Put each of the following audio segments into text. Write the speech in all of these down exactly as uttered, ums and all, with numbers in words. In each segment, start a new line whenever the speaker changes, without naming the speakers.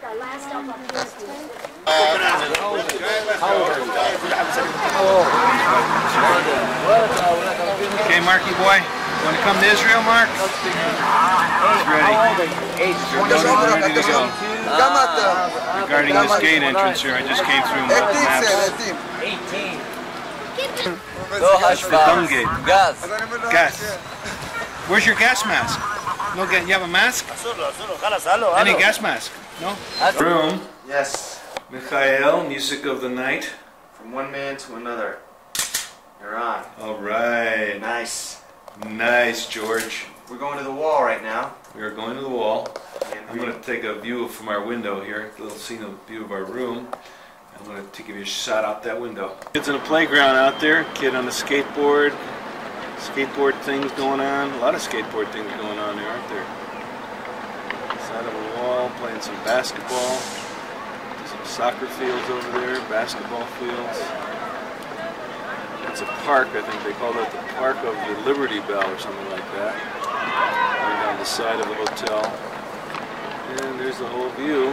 Okay, Marky boy, want to come to Israel, Mark? He's ready. Ready to go. Regarding this gate entrance here, I just came through maps.
eighteen.
That's the dung gate.
Gas.
Gas. Where's your gas mask? No gas. You have a mask? Any gas mask? No? Room.
Yes.
Michael, music of the night.
From one man to another. You're on.
All right.
Nice.
Nice, George.
We're going to the wall right now.
We are going to the wall.
And
I'm going to take a view from our window here, a little scene of view of our room. I'm going to give you a shot out that window. Kids in the playground out there, kid on the skateboard, skateboard things going on. A lot of skateboard things going on there, aren't there? Side of a wall, playing some basketball. Some soccer fields over there, basketball fields. It's a park, I think they call it the Park of the Liberty Bell or something like that. Right on the side of the hotel. And there's the whole view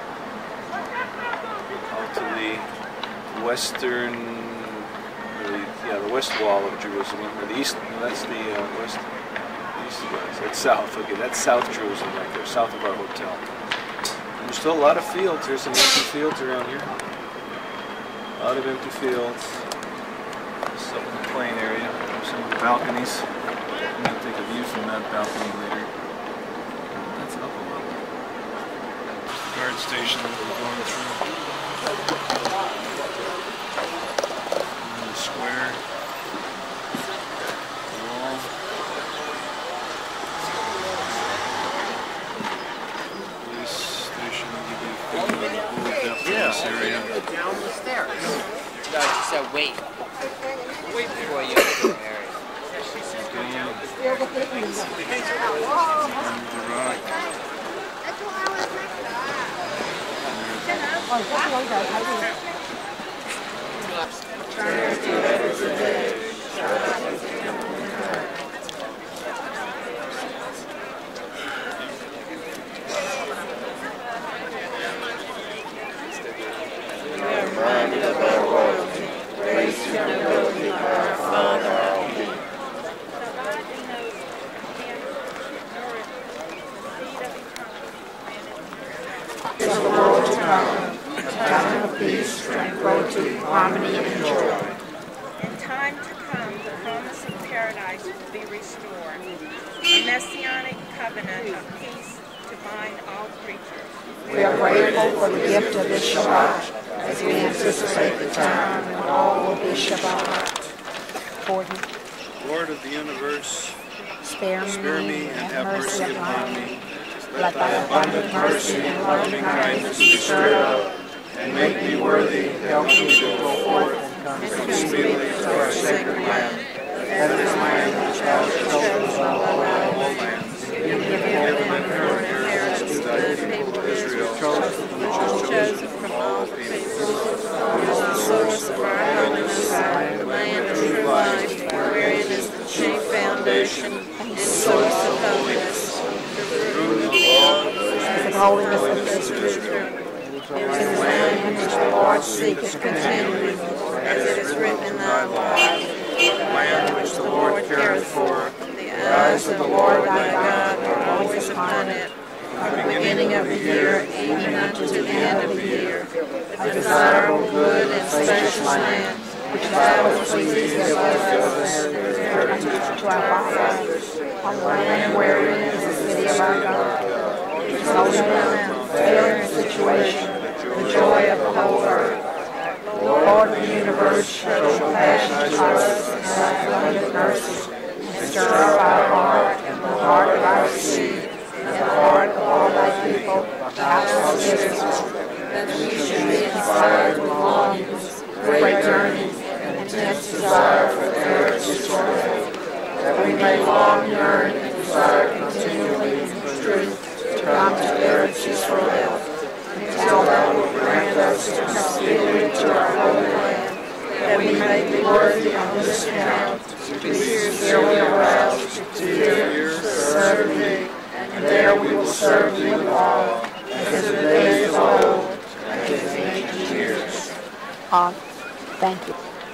out to the western, the, yeah, the west wall of Jerusalem, or the east, no, that's the uh, west, east, that's south, okay, that's South Jerusalem right there, south of our hotel. And there's still a lot of fields, there's some empty fields around here. A lot of empty fields. Just up in the plain area, some of the balconies. I'm going to take a view from that balcony later. That's up a little. Guard station that we're going through. In the square. The wall. Police station will give you a feel of the whole depth of this area.
Down the stairs. No, she said wait. Wait before you enter the area.
Peace, tranquility, harmony, and joy.
In time to come, the promise of paradise will be restored. A messianic covenant of peace to bind all creatures.
We are grateful for the gift of this Shabbat as we anticipate the time when all will be Shabbat. forty.
Lord of the universe,
Spare,
spare
me
me and have mercy upon me.
Let thy abundant mercy and loving kindness be stirred up, and make me worthy to help me to go forth and come speedily to our sacred land. That is the land which thou hast chosen from all lands, to give heaven and earth to thy people Israel, chosen from all
Chosen from all peoples, the source of our holiness, the land of true life, wherein is the chief foundation and source of holiness, the root of all
the holiness of Israel.
in the land which the Lord seeketh continually, as it is written in thy law, the land which the Lord careth for. The eyes of the Lord thy God are always upon it, from the beginning of the year even unto the end of the year. A desirable, good, and spacious land, which thou hast pleased to give us
To our fathers, on the land wherein is the city of our God, which is holy land, fair in situation, the joy of the whole earth. The Lord of the universe, show compassion to us and thy abundant mercy, and stir up our heart and the heart of our seed, and the heart of all thy people, the house of Israel, that we should be inspired with longings, great yearnings, and intense desire for the earth Israel, that we may long yearn and desire continually in truth to come to Eretz Israel, until thou wilt grant us to come speedily to our holy land, that we may be worthy on this account to be sincerely aroused to hear, serve thee, and there we will serve thee with all, as in the days of Uh, thank you.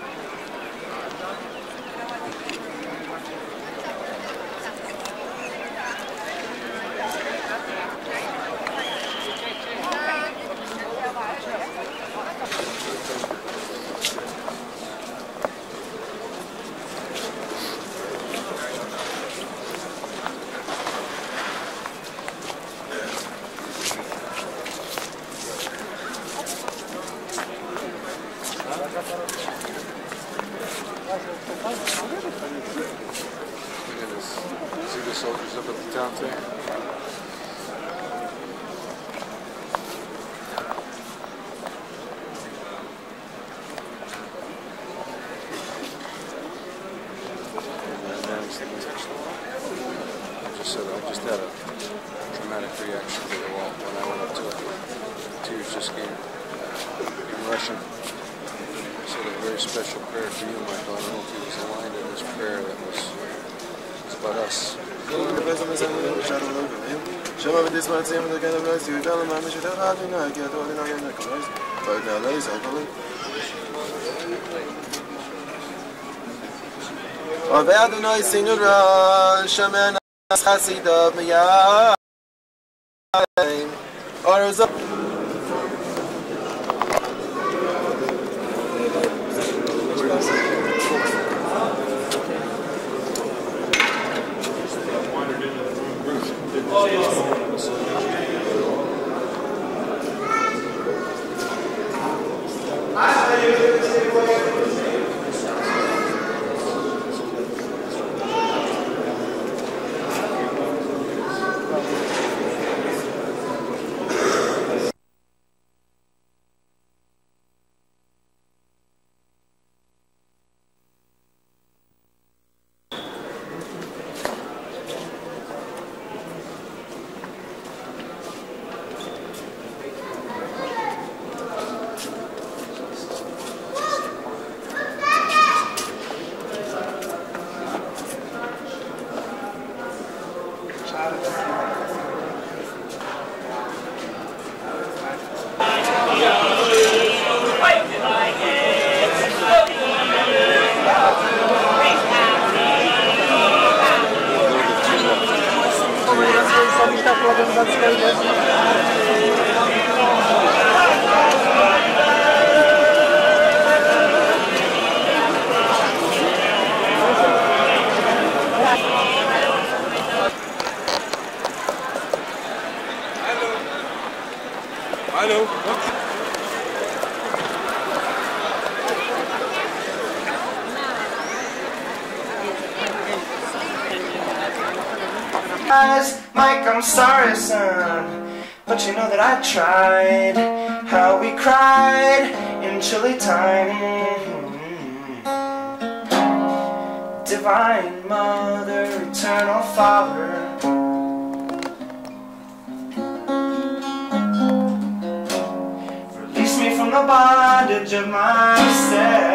See the soldiers up at the town fair? I just said I just had a dramatic reaction to the wall when I went up to it. Tears just came in Russian. I said a very special prayer to you, Michael. I don't know if he was aligned in this prayer that was, was about us.
وبعدنا سنرى شمعنا خسيدة بيا أرزق
Hello.
Mike, I'm sorry, son, but you know that I tried. How we cried in chilly time. Divine Mother, Eternal Father, release me from the bondage of myself.